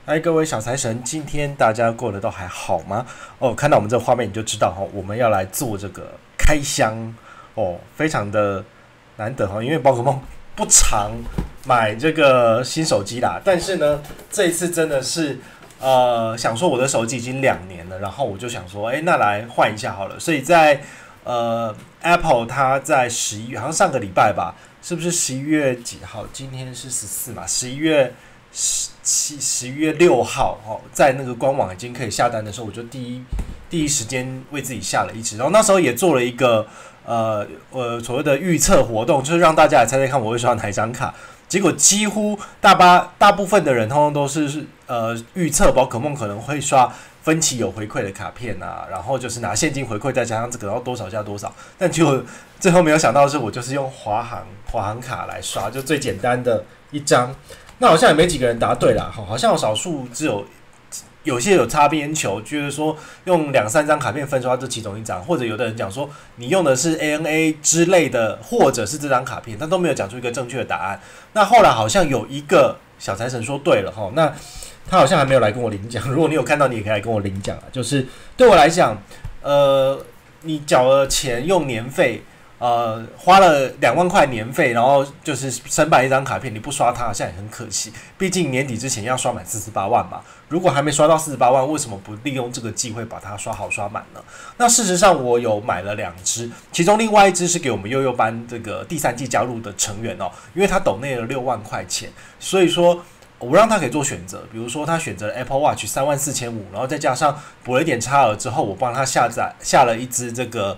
嗨，各位小财神，今天大家过得都还好吗？哦，看到我们这个画面你就知道哈，我们要来做这个开箱哦，非常的难得哈，因为宝可梦不常买这个新手机啦，但是呢，这一次真的是想说我的手机已经2年了，然后我就想说，那来换一下好了，所以在Apple 它在11月，好像上个礼拜吧，是不是11月几号？今天是14嘛，11月6号哦，在那个官网已经可以下单的时候，我就第一时间为自己下了一支，然后那时候也做了一个所谓的预测活动，就是让大家来猜猜看我会刷哪一张卡。结果几乎大部分的人通通都是预测宝可梦可能会刷分期有回馈的卡片啊，然后就是拿现金回馈再加上这个，然后多少加多少。但结果最后没有想到的是，我就是用华航卡来刷，就最简单的一张。那好像也没几个人答对啦，好像有少数有些有擦边球，就是说用2-3张卡片分刷这其中一张，或者有的人讲说你用的是 ANA 之类的，或者是这张卡片，但都没有讲出一个正确的答案。那后来好像有一个小财神说对了哈，那他好像还没有来跟我领奖，如果你有看到，你也可以来跟我领奖啊。就是对我来讲，你缴了钱用年费。花了2万块年费，然后就是申办一张卡片，你不刷它好像也很可惜。毕竟年底之前要刷满48万嘛。如果还没刷到48万，为什么不利用这个机会把它刷好刷满呢？那事实上我有买了2支，其中另外一支是给我们幼幼班这个第3季加入的成员哦，因为他抖内了6万块钱，所以说。我让他可以做选择，比如说他选择了 Apple Watch 34500，然后再加上补了一点差额之后，我帮他下了一支这个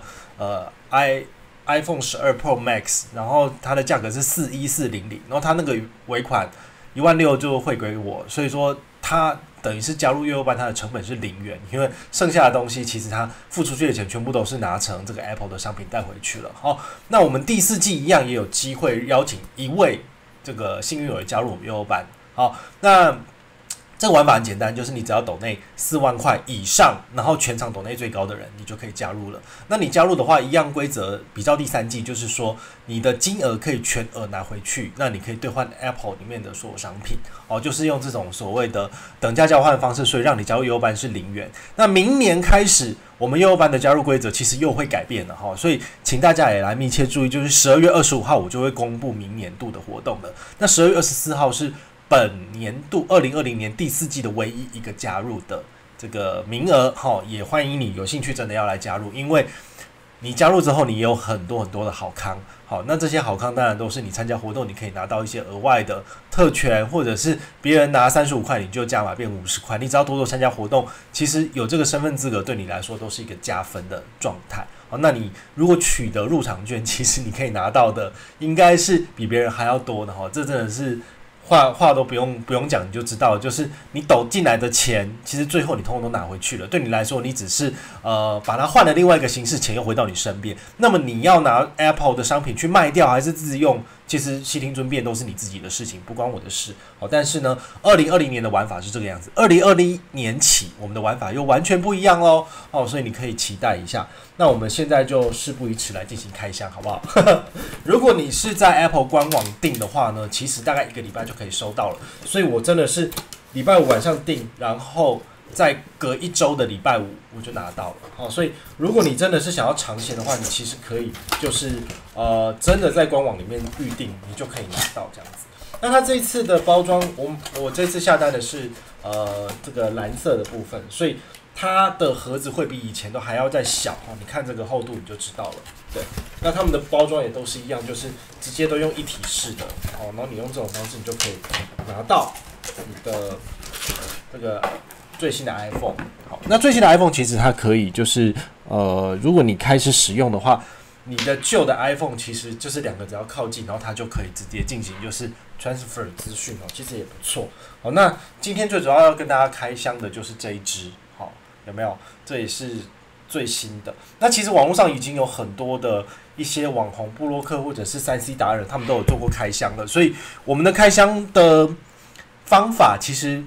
iPhone 12 Pro Max， 然后它的价格是41400，然后它那个尾款16000就汇归我，所以说它等于是加入幼幼班，它的成本是0元，因为剩下的东西其实它付出去的钱全部都是拿成这个 Apple 的商品带回去了。好，那我们第4季一样也有机会邀请一位这个幸运儿加入我们幼幼班。好，那这个玩法很简单，就是你只要抖内4万块以上，然后全场抖内最高的人，你就可以加入了。那你加入的话，一样规则比照第3季，就是说你的金额可以全额拿回去，那你可以兑换 Apple 里面的所有商品哦，就是用这种所谓的等价交换的方式，所以让你加入幼幼班是0元。那明年开始，我们幼幼班的加入规则其实又会改变了哈，所以请大家也来密切注意，就是12月25号我就会公布明年度的活动了。那12月24号是本年度2020年第4季的唯一一个加入的这个名额，也欢迎你有兴趣真的要来加入，因为你加入之后，你也有很多很多的好康。好，那这些好康当然都是你参加活动，你可以拿到一些额外的特权，或者是别人拿35块，你就加码变50块。你只要多多参加活动，其实有这个身份资格对你来说都是一个加分的状态。好，那你如果取得入场券，其实你可以拿到的应该是比别人还要多的哈。这真的是。话都不用讲，你就知道，就是你抖进来的钱，其实最后你通通都拿回去了。对你来说，你只是把它换了另外一个形式，钱又回到你身边。那么你要拿 Apple 的商品去卖掉，还是自己用？其实悉听尊便都是你自己的事情，不关我的事。好，但是呢，2020年的玩法是这个样子，2021年起我们的玩法又完全不一样喽。哦，所以你可以期待一下。那我们现在就事不宜迟，来进行开箱，好不好？如果你是在 Apple 官网订的话呢，其实大概1个礼拜就可以收到了。所以我真的是礼拜5晚上订，然后再隔1周的礼拜5我就拿到了。好，所以如果你真的是想要尝鲜的话，你其实可以就是真的在官网里面预定，你就可以拿到这样子。那它这一次的包装，我这次下单的是这个蓝色的部分，所以它的盒子会比以前都还要再小哈。你看这个厚度你就知道了。对，那他们的包装也都是一样，就是直接都用一体式的哦，然后你用这种方式，你就可以拿到你的这个最新的 iPhone。好，那最新的 iPhone 其实它可以就是如果你开始使用的话，你的旧的 iPhone 其实就是2个只要靠近，然后它就可以直接进行就是 transfer 资讯哦，其实也不错。好，那今天最主要要跟大家开箱的就是这一支，好，有没有？这也是最新的。那其实网络上已经有很多的一些网红部落客或者是3C 达人，他们都有做过开箱了，所以我们的开箱的方法其实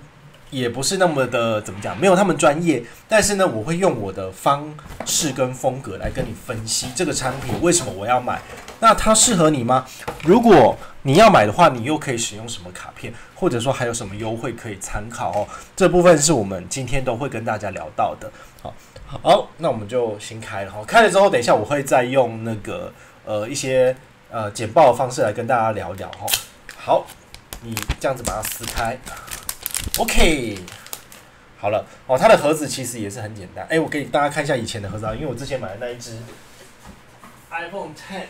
也不是那么的怎么讲，没有他们专业，但是呢，我会用我的方式跟风格来跟你分析这个产品为什么我要买，那它适合你吗？如果你要买的话，你又可以使用什么卡片，或者说还有什么优惠可以参考哦？这部分是我们今天都会跟大家聊到的。好，那我们就先开了哈。开了之后，等一下我会再用那个一些简报的方式来跟大家聊聊哈。好，你这样子把它撕开。OK， 好了哦，它的盒子其实也是很简单。我给大家看一下以前的盒子啊，因为我之前买的那一只 iPhone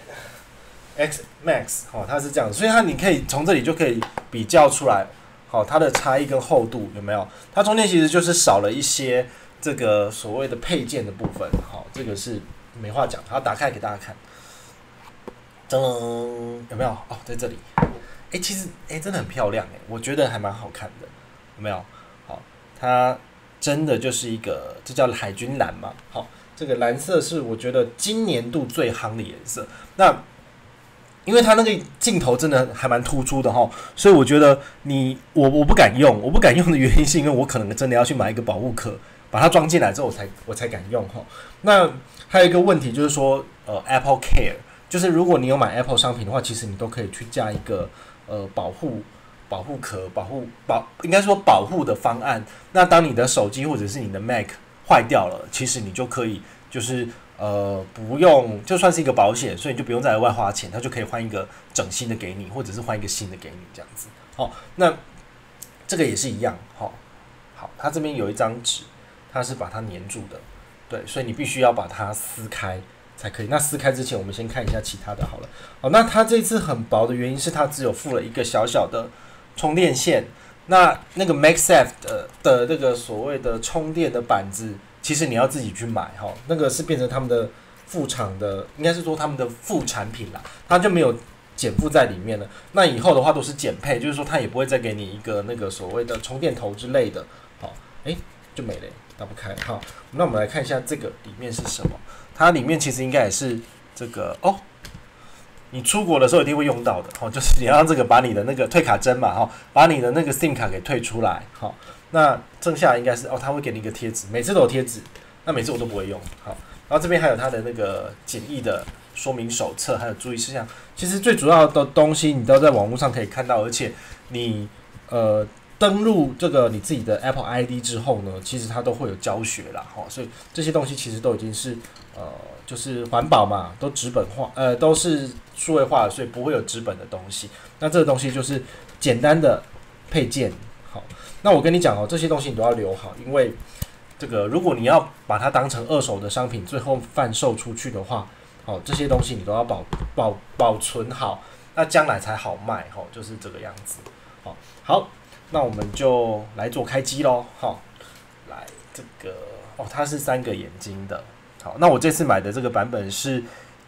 X Max 哦，它是这样，所以你可以从这里就可以比较出来，好，它的差异跟厚度有没有？它中间其实就是少了一些这个所谓的配件的部分，好，这个是没话讲，好，打开给大家看，噔，有没有？哦，在这里，其实真的很漂亮我觉得还蛮好看的。有没有？好，它真的就是一个，这叫海军蓝嘛。好，这个蓝色是我觉得今年度最夯的颜色。那因为它那个镜头真的还蛮突出的哈，所以我觉得我不敢用，我不敢用的原因是因为我可能真的要去买一个保护壳，把它装进来之后我才敢用哈。那还有一个问题就是说Apple Care， 就是如果你有买 Apple 商品的话，其实你都可以去加一个保护壳，应该说保护的方案。那当你的手机或者是你的 Mac 坏掉了，其实你就可以就是不用，就算是一个保险，所以你就不用再额外花钱，它就可以换一个整新的给你，或者是换一个新的给你这样子。好，那这个也是一样。好，它这边有一张纸，它是把它粘住的，对，所以你必须要把它撕开才可以。那撕开之前，我们先看一下其他的好了。好，那它这次很薄的原因是它只有附了一个小小的充电线。那个 MagSafe 的那个所谓的充电的板子，其实你要自己去买哈，那个是变成他们的副厂的，应该是说他们的副产品啦，它就没有减附在里面了。那以后的话都是减配，就是说它也不会再给你一个那个所谓的充电头之类的。好，就没了，打不开。好，那我们来看一下这个里面是什么。它里面其实应该也是这个你出国的时候一定会用到的，就是你要这个把你的那个退卡针嘛，把你的那个 SIM 卡给退出来，那剩下应该是它会给你一个贴纸，每次都有贴纸，那每次我都不会用，好，然后这边还有它的那个简易的说明手册，还有注意事项，其实最主要的东西你都在网络上可以看到，而且你登录这个你自己的 Apple ID 之后呢，其实它都会有教学啦，所以这些东西其实都已经是就是环保嘛，都纸本化，都是数位化的，所以不会有纸本的东西。那这个东西就是简单的配件。好，那我跟你讲这些东西你都要留好，因为这个如果你要把它当成二手的商品，最后贩售出去的话，这些东西你都要保存好，那将来才好卖，就是这个样子。好，那我们就来做开机咯。好，来这个它是3个眼睛的。好，那我这次买的这个版本是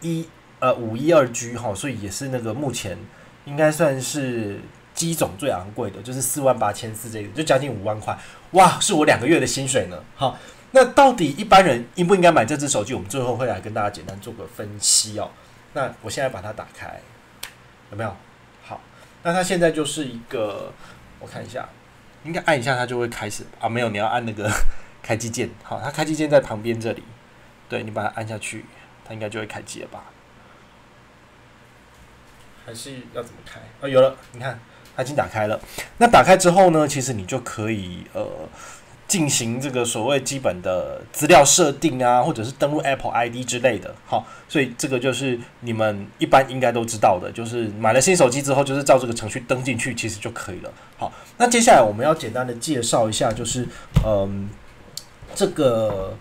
512G 所以也是那个目前应该算是机种最昂贵的，就是48400这个，就将近5万块，哇，是我2个月的薪水呢。好，那到底一般人应不应该买这只手机？我们最后会来跟大家简单做个分析那我现在把它打开，有没有？好，那它现在就是一个，我看一下，应该按一下它就会开始没有，你要按那个开机键。好，它开机键在旁边这里。对，你把它按下去，它应该就会开机了吧？还是要怎么开？有了，你看，它已经打开了。那打开之后呢，其实你就可以进行这个所谓基本的资料设定啊，或者是登录 Apple ID 之类的。好，所以这个就是你们一般应该都知道的，就是买了新手机之后，就是照这个程序登进去，其实就可以了。好，那接下来我们要简单的介绍一下，就是这个。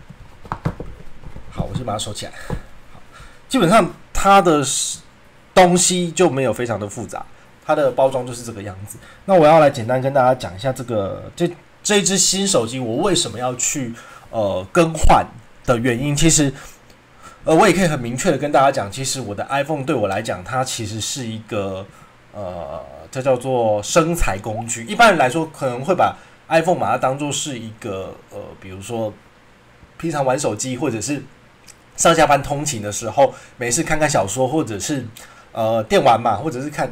好，我先把它收起来。好，基本上它的东西就没有非常的复杂，它的包装就是这个样子。那我要来简单跟大家讲一下这一支新手机我为什么要去更换的原因。其实我也可以很明确的跟大家讲，其实我的 iPhone 对我来讲，它其实是一个这叫做生财工具。一般人来说可能会把 iPhone 把它当作是一个比如说平常玩手机或者是上下班通勤的时候，没事看看小说，或者是电玩嘛，或者是看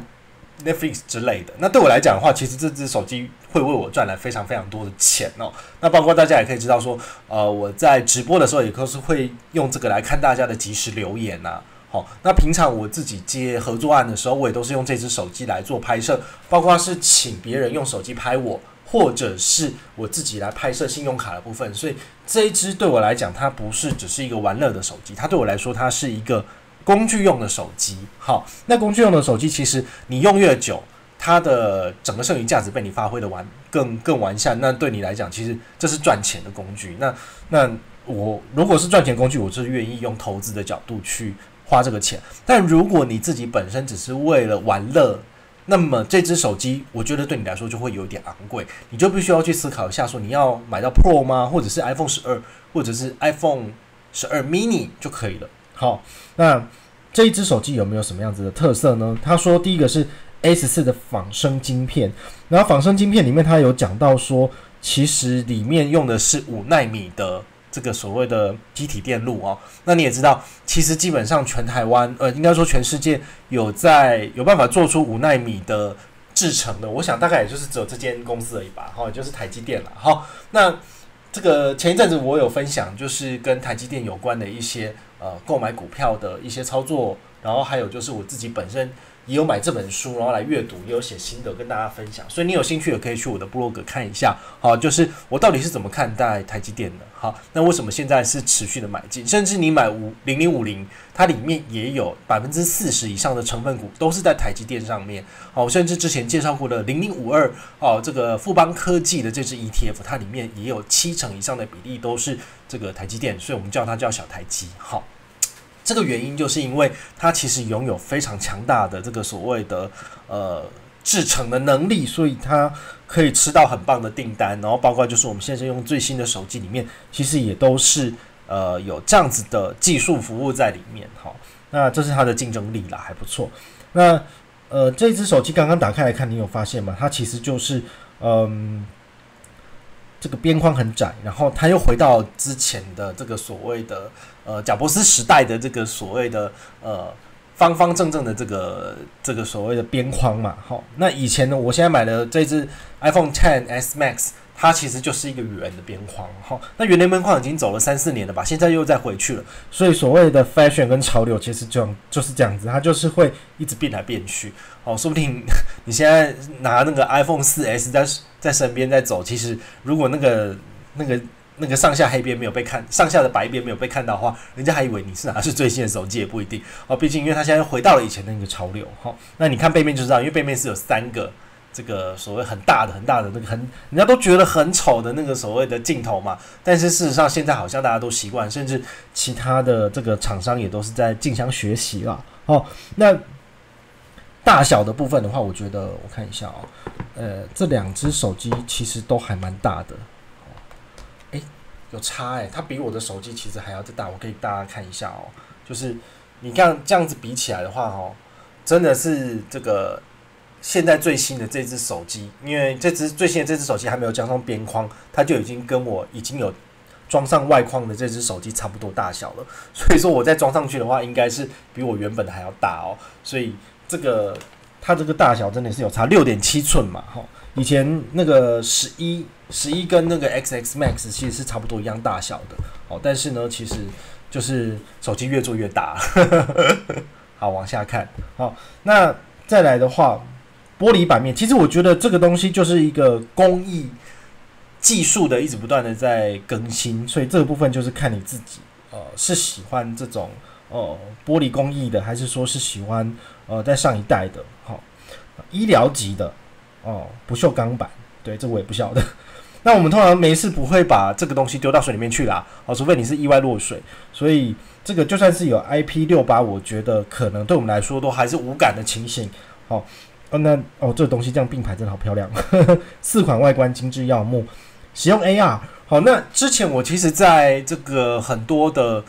Netflix 之类的。那对我来讲的话，其实这只手机会为我赚来非常非常多的钱哦。那包括大家也可以知道说，我在直播的时候也都是会用这个来看大家的即时留言呐。好，那平常我自己接合作案的时候，我也都是用这只手机来做拍摄，包括是请别人用手机拍我，或者是我自己来拍摄信用卡的部分。所以这一只对我来讲，它不是只是一个玩乐的手机，它对我来说，它是一个工具用的手机。好，那工具用的手机，其实你用越久，它的整个剩余价值被你发挥的更完善。那对你来讲，其实这是赚钱的工具。那我如果是赚钱工具，我是愿意用投资的角度去花这个钱。但如果你自己本身只是为了玩乐，那么这只手机我觉得对你来说就会有点昂贵，你就必须要去思考一下，说你要买到 Pro 吗？或者是 iPhone 12，或者是 iPhone 12 mini 就可以了。好，那这一只手机有没有什么样子的特色呢？他说第一个是 A14 的仿生晶片，然后仿生晶片里面他有讲到说，其实里面用的是5奈米的这个所谓的基体电路哦。那你也知道，其实基本上全台湾应该说全世界有办法做出5奈米的制程的，我想大概也就是只有这间公司而已吧，也就是台积电啦。好，那这个前一阵子我有分享，就是跟台积电有关的一些购买股票的一些操作，然后还有就是我自己本身也有买这本书，然后来阅读，也有写心得跟大家分享。所以你有兴趣也可以去我的部落格看一下，好，就是我到底是怎么看待台积电的。好，那为什么现在是持续的买进？甚至你买0050，它里面也有40%以上的成分股都是在台积电上面。好，甚至之前介绍过的0052，这个富邦科技的这支 ETF， 它里面也有70%以上的比例都是这个台积电，所以我们叫它叫小台积。好。这个原因就是因为它其实拥有非常强大的这个所谓的制程的能力，所以它可以吃到很棒的订单，然后包括就是我们现在用最新的手机里面，其实也都是有这样子的技术服务在里面。好，那这是它的竞争力啦，还不错。那这只手机刚刚打开来看，你有发现吗？它其实就是这个边框很窄，然后它又回到之前的这个所谓的贾伯斯时代的这个所谓的方方正正的这个所谓的边框嘛。好，那以前呢，我现在买的这只 iPhone XS Max， 它其实就是一个圆的边框。好，那圆的边框已经走了3-4年了吧，现在又再回去了。所以所谓的 fashion 跟潮流其实就是这样子，它就是会一直变来变去。哦，说不定你现在拿那个 iPhone 4S 在身边在走，其实如果那个上下黑边没有被看，上下的白边没有被看到的话，人家还以为你是拿的是最新的手机，也不一定哦。毕竟因为它现在回到了以前的那个潮流。好，那你看背面就知道，因为背面是有3个这个所谓很大的那个人家都觉得很丑的那个所谓的镜头嘛。但是事实上现在好像大家都习惯，甚至其他的这个厂商也都是在竞相学习啦。哦，那大小的部分的话，我觉得我看一下这2只手机其实都还蛮大的。有差它比我的手机其实还要再大，我给大家看一下哦。就是你看这样子比起来的话真的是这个现在最新的这只手机，因为最新的这只手机还没有加上边框，它就已经跟我已经有装上外框的这只手机差不多大小了。所以说我再装上去的话，应该是比我原本的还要大哦。所以它这个大小真的是有差，6.7寸嘛。以前那个11跟那个 XX Max 其实是差不多一样大小的。但是呢，其实就是手机越做越大。好，往下看。好，那再来的话，玻璃版面，其实我觉得这个东西就是一个工艺技术的一直不断的在更新，所以这个部分就是看你自己是喜欢这种玻璃工艺的，还是说是喜欢在上一代的。好，医疗级的不锈钢板，对，这我也不晓得。那我们通常没事不会把这个东西丢到水里面去啦，除非你是意外落水。所以这个就算是有 IP68， 我觉得可能对我们来说都还是无感的情形。好，这个东西这样并排真的好漂亮。4款外观精致耀目，使用 AR。好，那之前我其实在这个很多的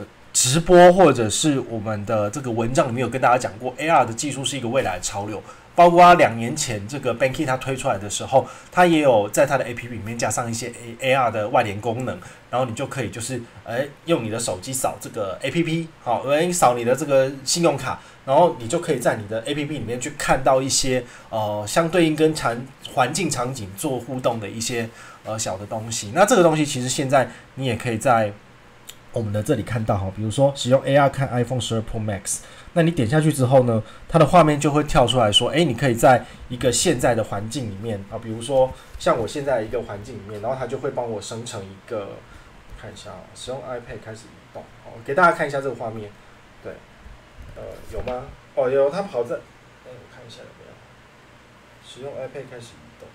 直播或者是我们的这个文章里面有跟大家讲过 ，AR 的技术是一个未来的潮流。 包括2年前这个 Banky 它推出来的时候，它也有在它的 APP 里面加上一些 AR 的外联功能，然后你就可以就是用你的手机扫这个 APP， 好，扫你的这个信用卡，然后你就可以在你的 APP 里面去看到一些相对应跟环境场景做互动的一些小的东西。那这个东西其实现在你也可以在我们的这里看到哈，比如说使用 AR 看 iPhone 12 Pro Max。那你点下去之后呢，它的画面就会跳出来说，你可以在一个现在的环境里面啊，比如说像我现在一个环境里面，然后它就会帮我生成一个，看一下使用 iPad 开始移动，给大家看一下这个画面，对，有吗？有，它跑在，我看一下有没有，使用 iPad 开始移动，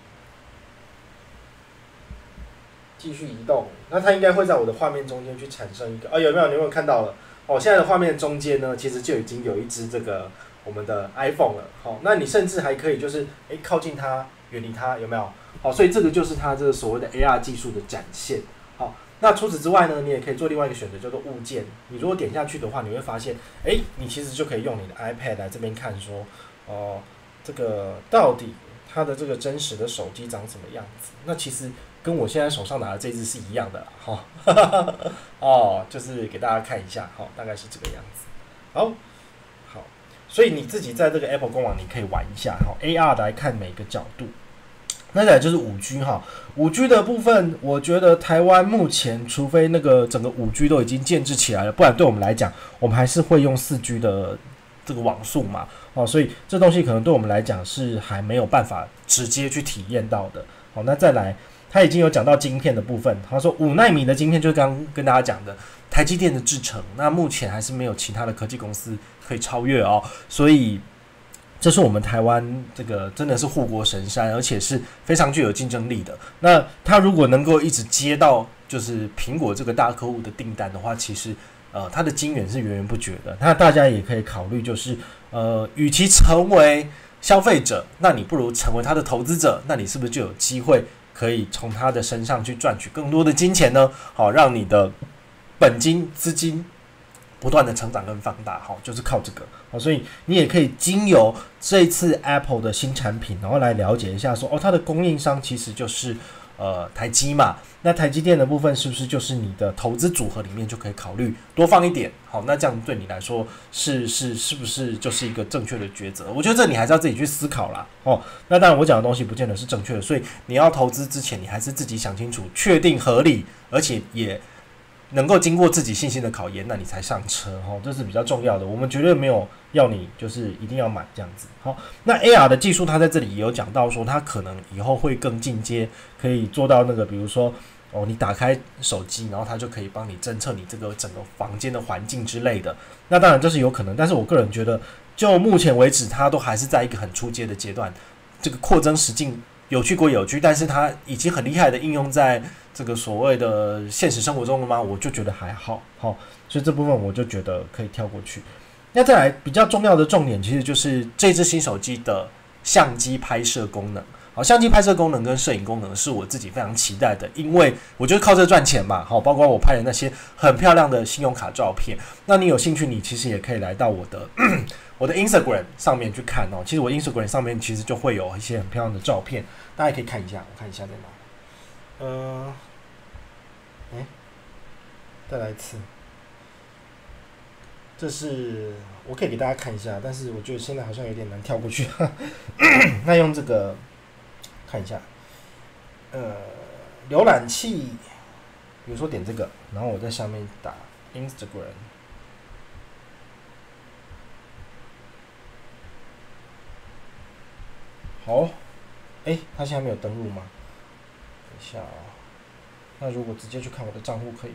继续移动，那它应该会在我的画面中间去产生一个，有没有？你有没有看到了？现在的画面中间呢，其实就已经有一只这个我们的 iPhone 了。那你甚至还可以就是靠近它，远离它，有没有？所以这个就是它这个所谓的 AR 技术的展现。好，那除此之外呢，你也可以做另外一个选择，叫做物件。你如果点下去的话，你会发现，你其实就可以用你的 iPad 来这边看说，这个到底它的这个真实的手机长什么样子？那其实跟我现在手上拿的这只是一样的啦，就是给大家看一下，大概是这个样子。好，所以你自己在这个 Apple 官网你可以玩一下，AR 来看每个角度。那再来就是 5G 5G 的部分，我觉得台湾目前除非那个整个 5G 都已经建制起来了，不然对我们来讲，我们还是会用4G 的这个网速嘛，所以这东西可能对我们来讲是还没有办法直接去体验到的。那再来。他已经有讲到晶片的部分，他说5奈米的晶片就是刚刚跟大家讲的台积电的制程，那目前还是没有其他的科技公司可以超越所以这是我们台湾这个真的是护国神山，而且是非常具有竞争力的。那他如果能够一直接到就是苹果这个大客户的订单的话，其实它的晶圆是源源不绝的。那大家也可以考虑就是与其成为消费者，那你不如成为他的投资者，那你是不是就有机会可以从他的身上去赚取更多的金钱呢？让你的本金资金不断的成长跟放大，就是靠这个。所以你也可以经由这一次 Apple 的新产品，然后来了解一下说，它的供应商其实就是台积嘛。那台积电的部分是不是就是你的投资组合里面就可以考虑多放一点？那这样对你来说是不是就是一个正确的抉择？我觉得这你还是要自己去思考啦。那当然我讲的东西不见得是正确的，所以你要投资之前，你还是自己想清楚，确定合理，而且也能够经过自己信心的考验，那你才上车，这是比较重要的。我们绝对没有要你就是一定要买这样子。那 AR 的技术，它在这里也有讲到说，它可能以后会更进阶，可以做到那个，比如说你打开手机，然后它就可以帮你侦测你这个整个房间的环境之类的。那当然这是有可能，但是我个人觉得，就目前为止，它都还是在一个很初阶的阶段。这个扩增实境有趣归有趣，但是它已经很厉害的应用在这个所谓的现实生活中了吗？我就觉得还好，所以这部分我就觉得可以跳过去。那再来比较重要的重点，其实就是这支新手机的相机拍摄功能。相机拍摄功能跟摄影功能是我自己非常期待的，因为我就是靠这赚钱嘛。包括我拍的那些很漂亮的信用卡照片，那你有兴趣，你其实也可以来到我的Instagram 上面去看其实我 Instagram 上面其实就会有一些很漂亮的照片，大家可以看一下。我看一下在哪？再来一次。这是我可以给大家看一下，但是我觉得现在好像有点难跳过去。那用这个看一下，浏览器，比如说点这个，然后我在下面打 Instagram。好，他现在没有登录吗？等一下那如果直接去看我的账户可以吗？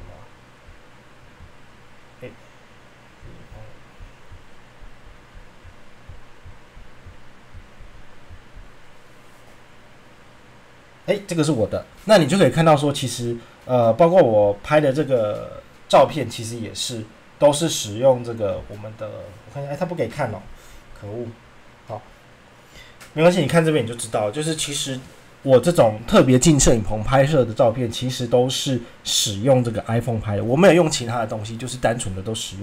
这个是我的，那你就可以看到说，其实包括我拍的这个照片，其实也是都是使用这个我们的，我看一下，他不给看可恶。好，没关系，你看这边你就知道，就是其实我这种特别进摄影棚拍摄的照片，其实都是使用这个 iPhone 拍的，我没有用其他的东西，就是单纯的都使用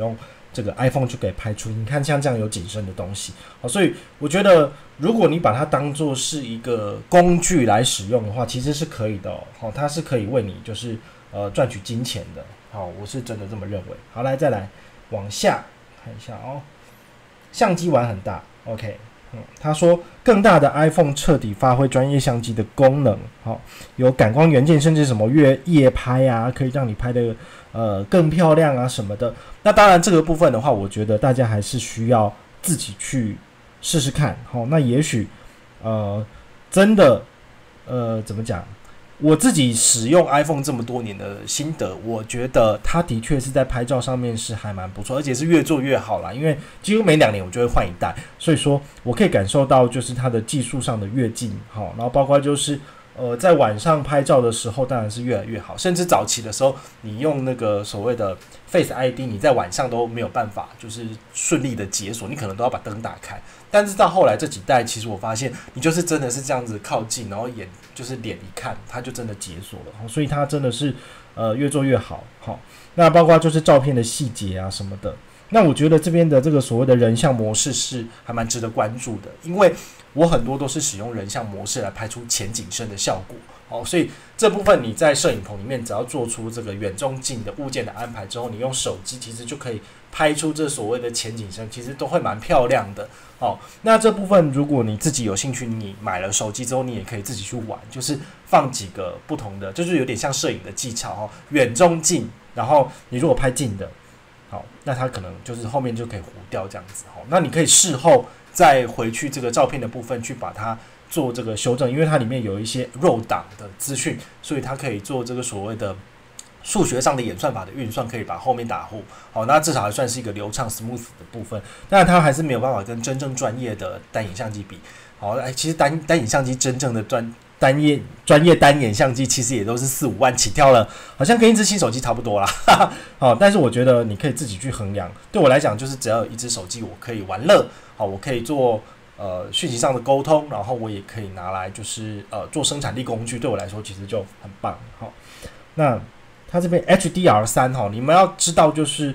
这个 iPhone 就可以拍出你看像这样有景深的东西。好，所以我觉得如果你把它当作是一个工具来使用的话，其实是可以的哦。好，它是可以为你就是赚取金钱的。好，我是真的这么认为。好，来再来往下看一下哦，相机玩很大 ，OK。他说更大的 iPhone 彻底发挥专业相机的功能，有感光元件，甚至什么夜拍啊，可以让你拍的更漂亮啊什么的。那当然这个部分的话，我觉得大家还是需要自己去试试看。那也许真的怎么讲？我自己使用 iPhone 这么多年的心得，我觉得它的确是在拍照上面是还蛮不错，而且是越做越好啦。因为几乎每2年我就会换一代，所以说我可以感受到就是它的技术上的跃进。然后包括就是在晚上拍照的时候，当然是越来越好。甚至早期的时候，你用那个所谓的 Face ID， 你在晚上都没有办法就是顺利的解锁，你可能都要把灯打开。但是到后来这几代，其实我发现你就是真的是这样子靠近，然后就是脸一看，它就真的解锁了。所以它真的是越做越好。那包括就是照片的细节啊什么的。那我觉得这边的这个所谓的人像模式是还蛮值得关注的，因为我很多都是使用人像模式来拍出前景深的效果。所以这部分你在摄影棚里面只要做出这个远中近的物件的安排之后，你用手机其实就可以拍出这所谓的前景深，其实都会蛮漂亮的。那这部分如果你自己有兴趣，你买了手机之后，你也可以自己去玩，就是放几个不同的，就是有点像摄影的技巧，远中近，然后你如果拍近的，好，那它可能就是后面就可以糊掉这样子。那你可以事后再回去这个照片的部分去把它做这个修正，因为它里面有一些肉档的资讯，所以它可以做这个所谓的数学上的演算法的运算，可以把后面打糊。那至少还算是一个流畅 smooth 的部分。当然它还是没有办法跟真正专业的单眼相机比。其实单眼相机真正的专业单眼相机其实也都是4-5万起跳了，好像跟一只新手机差不多啦。但是我觉得你可以自己去衡量。对我来讲，就是只要有一只手机，我可以玩乐，我可以做讯息上的沟通，然后我也可以拿来就是做生产力工具，对我来说其实就很棒。那它这边 HDR3 你们要知道就是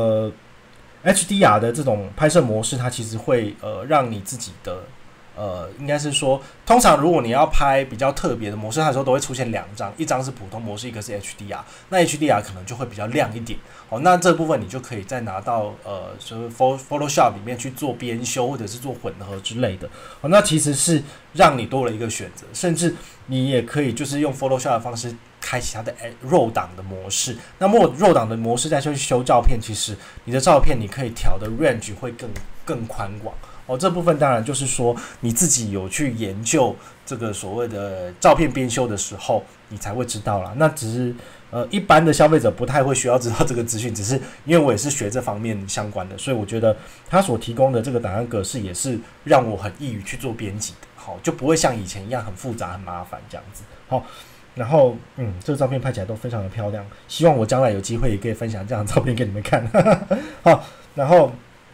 HDR 的这种拍摄模式，它其实会让你自己的应该是说，通常如果你要拍比较特别的模式，它的时候都会出现2张，一张是普通模式，一个是 HDR。那 HDR 可能就会比较亮一点。那这部分你就可以再拿到就是 Photoshop 里面去做编修或者是做混合之类的。那其实是让你多了一个选择，甚至你也可以就是用 Photoshop 的方式开启它的 RAW 档的模式。那么 RAW 档的模式再去修照片，其实你的照片你可以调的 range 会更宽广。这部分当然就是说你自己有去研究这个所谓的照片编修的时候，你才会知道啦。那只是一般的消费者不太会需要知道这个资讯，只是因为我也是学这方面相关的，所以我觉得他所提供的这个档案格式也是让我很易于去做编辑的。就不会像以前一样很复杂很麻烦这样子。然后这个照片拍起来都非常的漂亮，希望我将来有机会也可以分享这样的照片给你们看。好，然后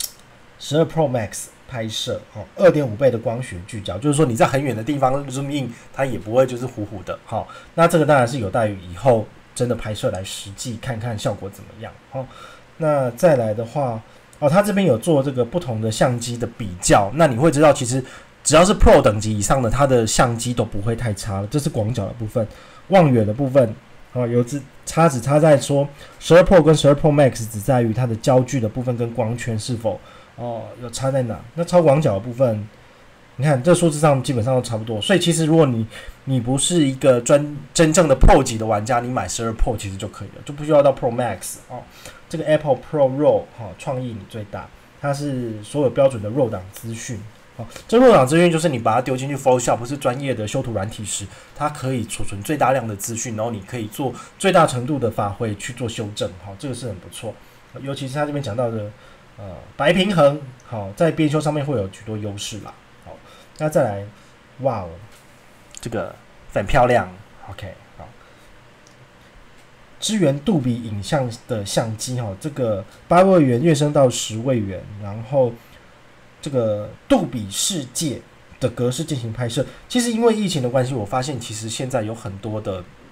12 Pro Max 拍摄2.5 倍的光学聚焦，就是说你在很远的地方 zoom in 它也不会就是糊糊的。那这个当然是有待于以后真的拍摄来实际看看效果怎么样。那再来的话它这边有做这个不同的相机的比较，那你会知道其实只要是 Pro 等级以上的，它的相机都不会太差了。这是广角的部分，望远的部分有差只差在说12 Pro 跟12 Pro Max 只在于它的焦距的部分跟光圈是否有差在哪。那超广角的部分，你看这数字上基本上都差不多。所以其实如果你不是一个真正的 Pro 级的玩家，你买12 Pro 其实就可以了，就不需要到 Pro Max。这个 Apple Pro RAW 创意你最大，它是所有标准的 RAW 档资讯。这RAW档资讯就是你把它丢进去 Photoshop 不是专业的修图软体时，它可以储存最大量的资讯，然后你可以做最大程度的发挥去做修正。这个是很不错。尤其是他这边讲到的白平衡，在编修上面会有许多优势啦。那再来，哇哦，这个很漂亮。OK， 好，支援杜比影像的相机，这个8位元跃升到10位元，然后这个杜比世界的格式进行拍摄。其实因为疫情的关系，我发现其实现在有很多的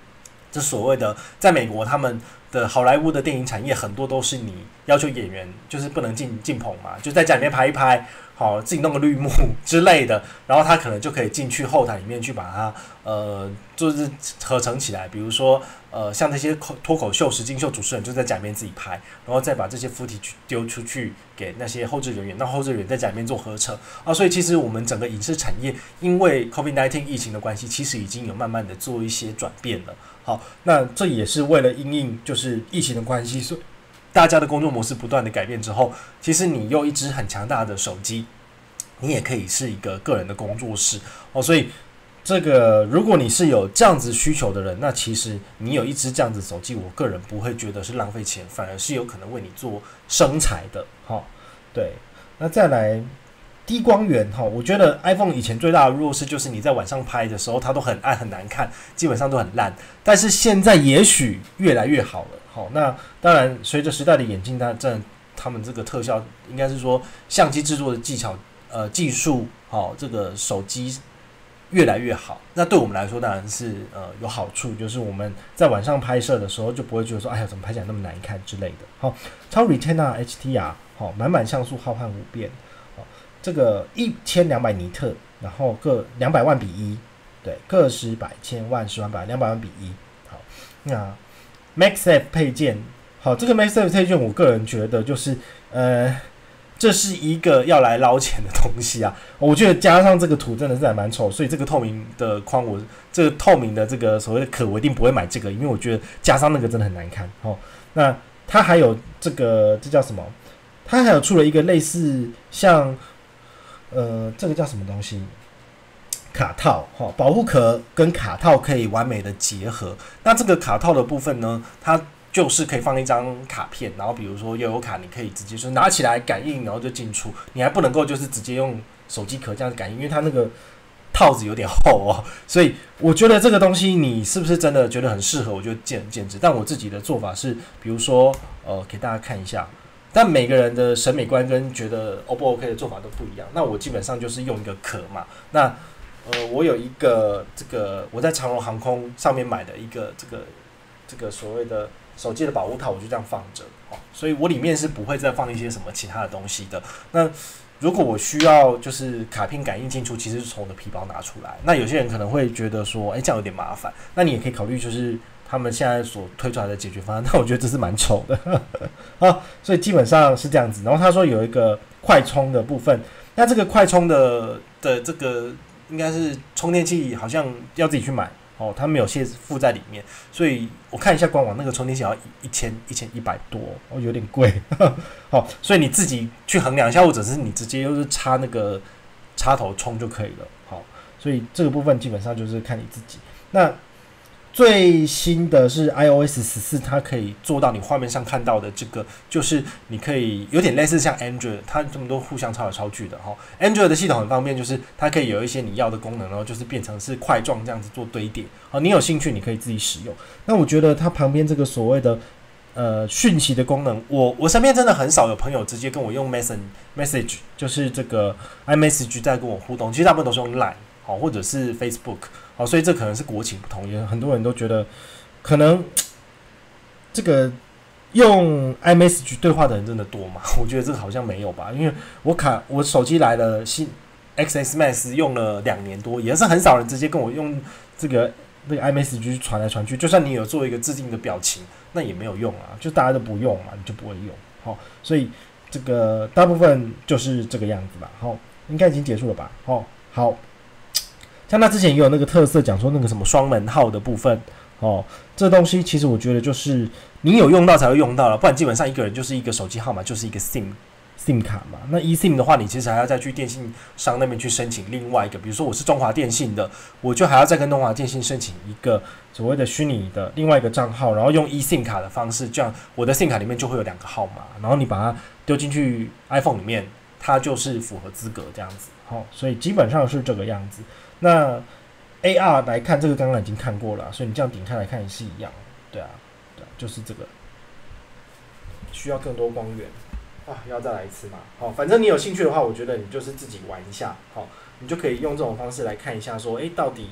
这所谓的在美国他们的好莱坞的电影产业很多都是你要求演员就是不能进棚嘛，就在家里面拍一拍，好自己弄个绿幕之类的，然后他可能就可以进去后台里面去把它就是合成起来，比如说像这些脱口秀实境秀主持人就在家里面自己拍，然后再把这些附体丢出去给那些后制人员，让后制人员在家里面做合成啊，所以其实我们整个影视产业因为 COVID-19 疫情的关系，其实已经有慢慢的做一些转变了。好，那这也是为了因应就是疫情的关系，所以大家的工作模式不断的改变之后，其实你用一支很强大的手机，你也可以是一个个人的工作室哦。所以这个如果你是有这样子需求的人，那其实你有一支这样子手机，我个人不会觉得是浪费钱，反而是有可能为你做生财的。好，对，那再来。低光源我觉得 iPhone 以前最大的弱势就是你在晚上拍的时候它都很暗很难看，基本上都很烂，但是现在也许越来越好了。好，那当然随着时代的演进，他们这个特效应该是说相机制作的技术这个手机越来越好，那对我们来说当然是有好处，就是我们在晚上拍摄的时候就不会觉得说哎呀怎么拍起来那么难看之类的。好，超 Retina HDR 好，满满像素浩瀚无边。这个1200尼特，然后各200万比1，对，个十百千万十万百200万比1。好，那 MagSafe 配件，好，这个 MagSafe 配件，我个人觉得就是这是一个要来捞钱的东西啊。我觉得加上这个图真的是还蛮丑，所以这个透明的框，这个透明的这个所谓的壳，我一定不会买这个，因为我觉得加上那个真的很难看。哦，那它还有这叫什么？它还有出了一个类似像。这个叫什么东西？卡套保护壳跟卡套可以完美的结合。那这个卡套的部分呢，它就是可以放一张卡片，然后比如说悠游卡，你可以直接就是拿起来感应，然后就进出。你还不能够就是直接用手机壳这样子感应，因为它那个套子有点厚哦。所以我觉得这个东西你是不是真的觉得很适合？我觉得见仁见智。但我自己的做法是，比如说给大家看一下。但每个人的审美观跟觉得 O 不 OK 的做法都不一样。那我基本上就是用一个壳嘛。那我有一个这个我在长荣航空上面买的一个这个所谓的手机的保护套，我就这样放着所以我里面是不会再放一些什么其他的东西的。那如果我需要就是卡片感应进出，其实是从我的皮包拿出来。那有些人可能会觉得说，这样有点麻烦。那你也可以考虑就是他们现在所推出来的解决方案，但我觉得这是蛮丑的所以基本上是这样子。然后他说有一个快充的部分，那这个快充的这个应该是充电器，好像要自己去买它没有附在里面，所以我看一下官网那个充电器要1100多有点贵好，所以你自己去衡量一下，或者是你直接就是插那个插头充就可以了。好，所以这个部分基本上就是看你自己。那最新的是 iOS 14，它可以做到你画面上看到的这个，就是你可以有点类似像 Android， 它这么多互相抄来抄去的Android 的系统很方便，就是它可以有一些你要的功能，然后就是变成是块状这样子做堆叠。你有兴趣你可以自己使用。那我觉得它旁边这个所谓的讯息的功能，我身边真的很少有朋友直接跟我用 message， 就是这个 iMessage 在跟我互动，其实大部分都是用 Line 或者是 Facebook。所以这可能是国情不同，也很多人都觉得可能这个用 iMessage 对话的人真的多吗？我觉得这个好像没有吧，因为我手机来了新 XS Max 用了2年多，也是很少人直接跟我用这个iMessage 传来传去，就算你有做一个自定的表情，那也没有用啊，就大家都不用嘛，你就不会用。所以这个大部分就是这个样子吧。应该已经结束了吧？好。像他之前也有那个特色讲说那个什么双门号的部分这东西其实我觉得就是你有用到才会用到了，不然基本上一个人就是一个手机号码，就是一个 SIM 卡嘛。那 eSIM 的话，你其实还要再去电信商那边去申请另外一个，比如说我是中华电信的，我就还要再跟中华电信申请一个所谓的虚拟的另外一个账号，然后用 eSIM 卡的方式，这样我的 SIM 卡里面就会有2个号码，然后你把它丢进去 iPhone 里面，它就是符合资格这样子。所以基本上是这个样子。那 AR 来看，这个刚刚已经看过了，所以你这样点开来看也是一样。对啊，就是这个需要更多光源要再来一次嘛。反正你有兴趣的话，我觉得你就是自己玩一下，你就可以用这种方式来看一下说，到底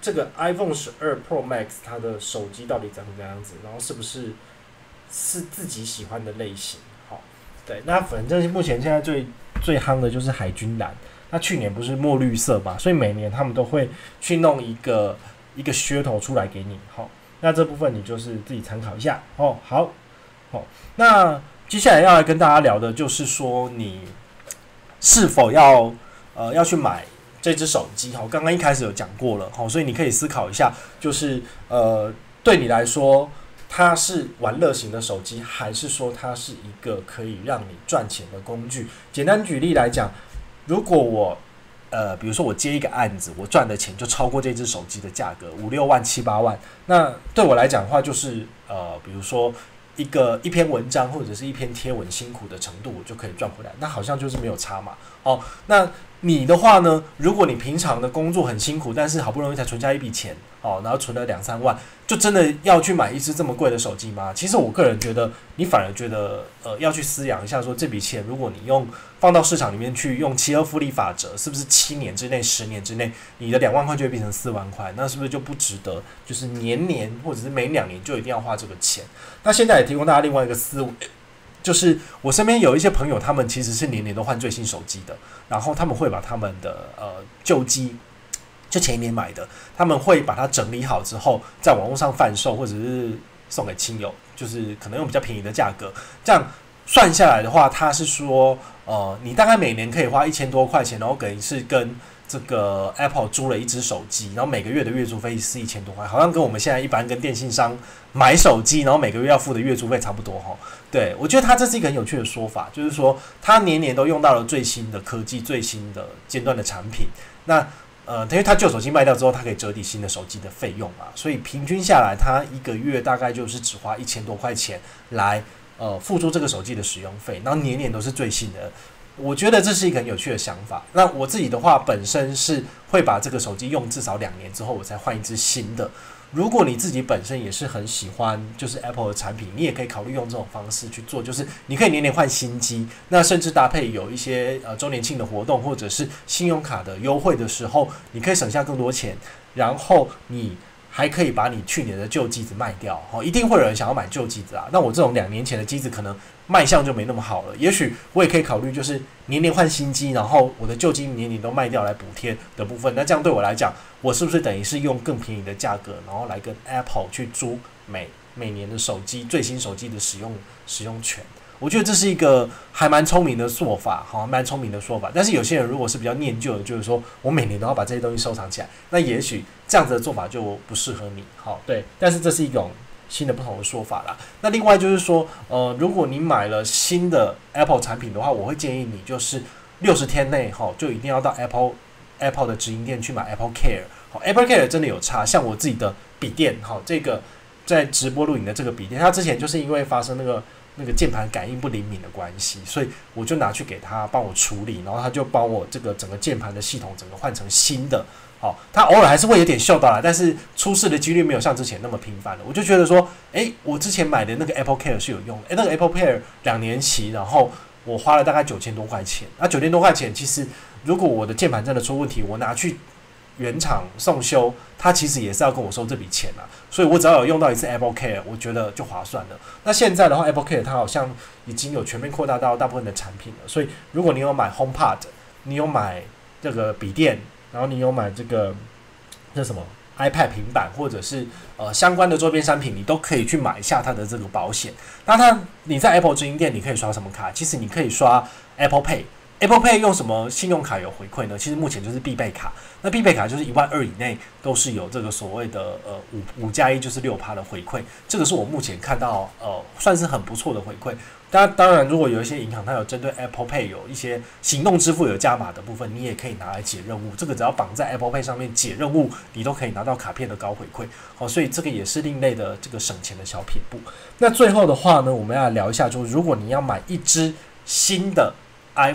这个 iPhone 12 Pro Max 它的手机到底长什么样子，然后是不是自己喜欢的类型。好，对，那反正目前现在最夯的就是海军蓝。那去年不是墨绿色嘛，所以每年他们都会去弄一个噱头出来给你。好，那这部分你就是自己参考一下。哦，好，那接下来要来跟大家聊的就是说，你是否要去买这只手机？好，刚刚一开始有讲过了，好，所以你可以思考一下，就是对你来说，它是玩乐型的手机，还是说它是一个可以让你赚钱的工具？简单举例来讲，如果我比如说我接一个案子，我赚的钱就超过这只手机的价格5、6万、7、8万，那对我来讲的话，就是比如说一篇文章或者是一篇贴文辛苦的程度，我就可以赚回来，那好像就是没有差嘛。哦，那你的话呢？如果你平常的工作很辛苦，但是好不容易才存下一笔钱，哦，然后存了2、3万，就真的要去买一支这么贵的手机吗？其实我个人觉得，你反而觉得要去思量一下说这笔钱如果你放到市场里面去，用7二复利法则，是不是7年之内、10年之内，你的2万块就会变成4万块？那是不是就不值得？就是年或者是每2年就一定要花这个钱？那现在也提供大家另外一个思维。就是我身边有一些朋友，他们其实是年年都换最新手机的，然后他们会把他们的旧机，就前一年买的，他们会把它整理好之后，在网络上贩售，或者是送给亲友，就是可能用比较便宜的价格。这样算下来的话，他是说，你大概每年可以花1000多块钱，然后等于是跟这个 Apple 租了一只手机，然后每个月的月租费是1000多块，好像跟我们现在一般跟电信商买手机，然后每个月要付的月租费差不多哈。对，我觉得他这是一个很有趣的说法，就是说他年年都用到了最新的科技、最新的尖端的产品。那因为他旧手机卖掉之后，他可以折抵新的手机的费用嘛，所以平均下来，他一个月大概就是只花1000多块钱来付出这个手机的使用费，然后年年都是最新的。我觉得这是一个很有趣的想法。那我自己的话，本身是会把这个手机用至少2年之后，我才换一支新的。如果你自己本身也是很喜欢就是 Apple 的产品，你也可以考虑用这种方式去做，就是你可以年年换新机，那甚至搭配有一些周年庆的活动或者是信用卡的优惠的时候，你可以省下更多钱，然后你还可以把你去年的旧机子卖掉。一定会有人想要买旧机子啊，那我这种2年前的机子可能卖相就没那么好了，也许我也可以考虑就是年年换新机，然后我的旧机年年都卖掉来补贴的部分。那这样对我来讲，我是不是等于是用更便宜的价格，然后来跟 Apple 去租每年的手机最新手机的使用权？我觉得这是一个还蛮聪明的做法，蛮聪明的说法。但是有些人如果是比较念旧的，就是说我每年都要把这些东西收藏起来，那也许这样子的做法就不适合你。好，对，但是这是一种新的不同的说法啦。那另外就是说，如果你买了新的 Apple 产品的话，我会建议你就是60天内就一定要到 Apple 的直营店去买 Apple Care。Apple Care 真的有差，像我自己的笔电，这个在直播录影的这个笔电，它之前就是因为发生那个键盘感应不灵敏的关系，所以我就拿去给他帮我处理，然后他就帮我这个整个键盘的系统整个换成新的。好，他偶尔还是会有点锈到啦，但是出事的几率没有像之前那么频繁了。我就觉得说，我之前买的那个 Apple Care 是有用的，那个 Apple Care 2年期，然后我花了大概9000多块钱。那9000多块钱，其实如果我的键盘真的出问题，我拿去原厂送修，他其实也是要跟我收这笔钱啊，所以我只要有用到一次 Apple Care， 我觉得就划算了。那现在的话 ，Apple Care 它好像已经有全面扩大到大部分的产品了，所以如果你有买 HomePod， 你有买这个笔电，然后你有买这什么 iPad 平板，或者是相关的周边商品，你都可以去买一下它的这个保险。那你在 Apple 直营店，你可以刷什么卡？其实你可以刷 Apple Pay。Apple Pay 用什么信用卡有回馈呢？其实目前就是必备卡。那必备卡就是12000以内都是有这个所谓的5+1就是6%的回馈。这个是我目前看到算是很不错的回馈。当然，如果有一些银行它有针对 Apple Pay 有一些行动支付有加码的部分，你也可以拿来解任务。这个只要绑在 Apple Pay 上面解任务，你都可以拿到卡片的高回馈。所以这个也是另类的这个省钱的小撇步。那最后的话呢，我们要来聊一下，就是如果你要买一支新的 iPhone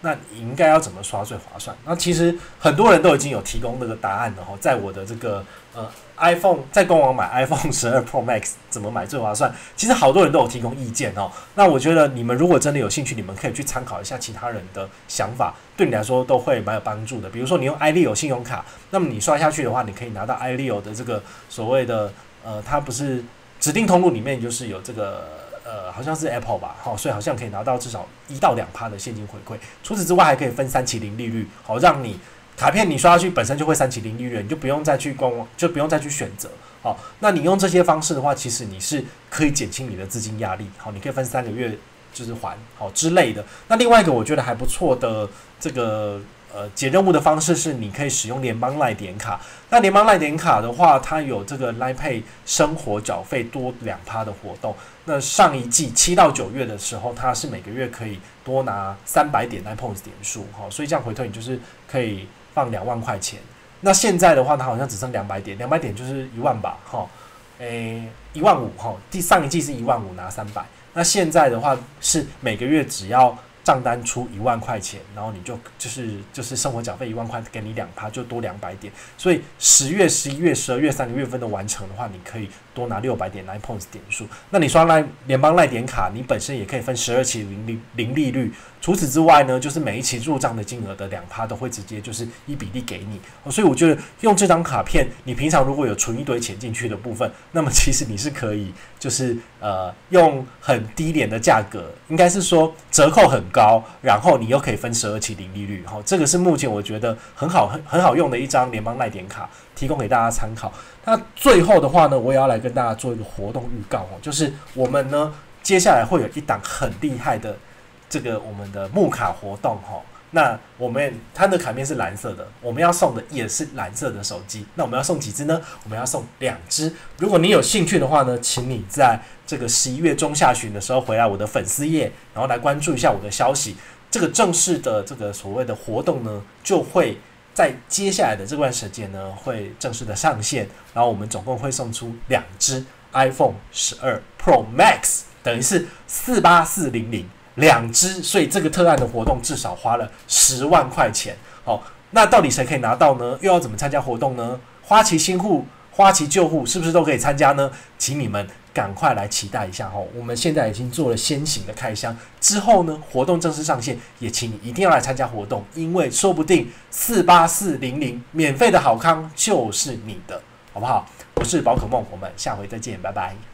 那你应该要怎么刷最划算？那其实很多人都已经有提供那个答案了哈，在我的这个iPhone 在官网买 iPhone 12 Pro Max 怎么买最划算？其实好多人都有提供意见哦。那我觉得你们如果真的有兴趣，你们可以去参考一下其他人的想法，对你来说都会蛮有帮助的。比如说你用 iLeo 信用卡，那么你刷下去的话，你可以拿到 iLeo 的这个所谓的它不是指定通路里面就是有这个好像是 Apple 吧，好，所以好像可以拿到至少1到2%的现金回馈。除此之外，还可以分3期零利率，好，让你卡片你刷下去本身就会3期零利率，你就不用再去官网，就不用再去选择。好，那你用这些方式的话，其实你是可以减轻你的资金压力。好，你可以分3个月就是还好之类的。那另外一个我觉得还不错的这个解任务的方式是，你可以使用联邦赖点卡。那联邦赖点卡的话，它有这个 Line Pay 生活缴费多2%的活动。那上一季7到9月的时候，它是每个月可以多拿300点 Line Points 点数，所以这样回推你就是可以放2万块钱。那现在的话，它好像只剩200点，200点就是1万吧，15000哈。上一季是15000拿300，那现在的话是每个月只要账单出1万块钱，然后你就是生活缴费1万块，给你2%，就多200点。所以10月、11月、12月3个月份的完成的话，你可以多拿600点 Line Points 点数。那你刷联邦赖点卡，你本身也可以分12期零利率。除此之外呢，就是每一期入账的金额的2%都会直接就是1比例给你。所以我觉得用这张卡片，你平常如果有存一堆钱进去的部分，那么其实你是可以就是用很低廉的价格，应该是说折扣很高，然后你又可以分12期零利率。这个是目前我觉得很好用的一张联邦赖点卡，提供给大家参考。那最后的话呢，我也要来跟大家做一个活动预告，就是我们呢接下来会有一档很厉害的这个我们的木卡活动哈。那它的卡面是蓝色的，我们要送的也是蓝色的手机。那我们要送几只呢？我们要送2只。如果你有兴趣的话呢，请你在这个11月中下旬的时候回来我的粉丝页，然后来关注一下我的消息。这个正式的这个所谓的活动呢，就会在接下来的这段时间呢，会正式的上线。然后我们总共会送出2只 iPhone 12 Pro Max， 等于是48400。2只，所以这个特案的活动至少花了10万块钱。好，那到底谁可以拿到呢？又要怎么参加活动呢？花旗新户、花旗旧户是不是都可以参加呢？请你们赶快来期待一下哈！我们现在已经做了先行的开箱，之后呢，活动正式上线，也请你一定要来参加活动，因为说不定48400免费的好康就是你的，好不好？我是宝可梦，我们下回再见，拜拜。